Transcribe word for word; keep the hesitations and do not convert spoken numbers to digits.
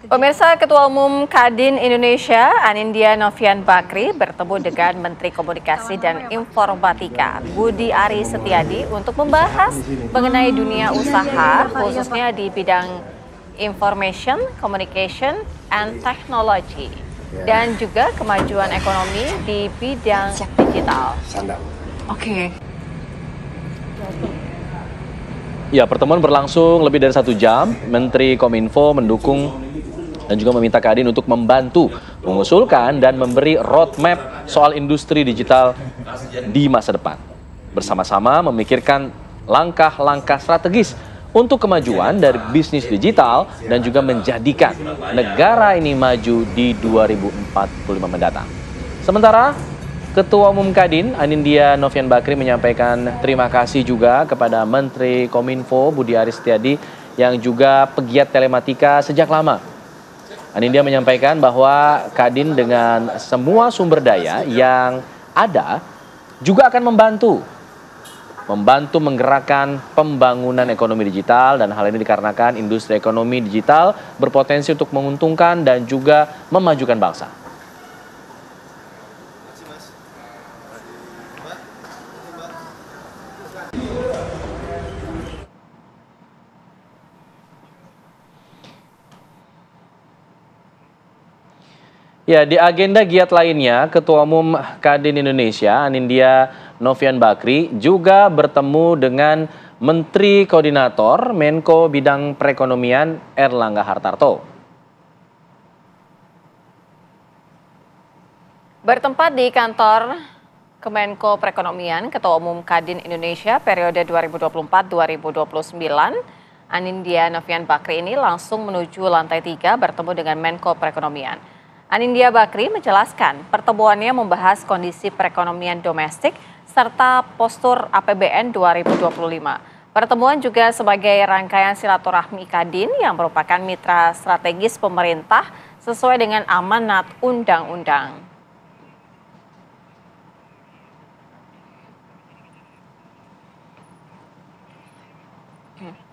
Pemirsa, Ketua Umum Kadin Indonesia, Anindya Novian Bakri, bertemu dengan Menteri Komunikasi dan Informatika, Budi Aris Setiadi, untuk membahas mengenai dunia usaha, khususnya di bidang information, communication, and technology, dan juga kemajuan ekonomi di bidang digital. Oke. Ya, pertemuan berlangsung lebih dari satu jam. Menteri Kominfo mendukung dan juga meminta Kadin untuk membantu mengusulkan dan memberi roadmap soal industri digital di masa depan. Bersama-sama memikirkan langkah-langkah strategis untuk kemajuan dari bisnis digital dan juga menjadikan negara ini maju di dua ribu empat puluh lima mendatang. Sementara Ketua Umum Kadin, Anindya Novian Bakri, menyampaikan terima kasih juga kepada Menteri Kominfo Budi Aris Setiadi yang juga pegiat telematika sejak lama. Anindya menyampaikan bahwa Kadin dengan semua sumber daya yang ada juga akan membantu membantu menggerakkan pembangunan ekonomi digital, dan hal ini dikarenakan industri ekonomi digital berpotensi untuk menguntungkan dan juga memajukan bangsa. Ya, di agenda giat lainnya, Ketua Umum Kadin Indonesia, Anindya Novian Bakri, juga bertemu dengan Menteri Koordinator Menko Bidang Perekonomian Erlangga Hartarto. Bertempat di kantor Kemenko Perekonomian, Ketua Umum Kadin Indonesia periode dua ribu dua puluh empat sampai dua ribu dua puluh sembilan, Anindya Novian Bakri ini langsung menuju lantai tiga bertemu dengan Menko Perekonomian. Anindya Bakri menjelaskan pertemuannya membahas kondisi perekonomian domestik serta postur A P B N dua ribu dua puluh lima. Pertemuan juga sebagai rangkaian silaturahmi Kadin yang merupakan mitra strategis pemerintah sesuai dengan amanat undang-undang. Hmm.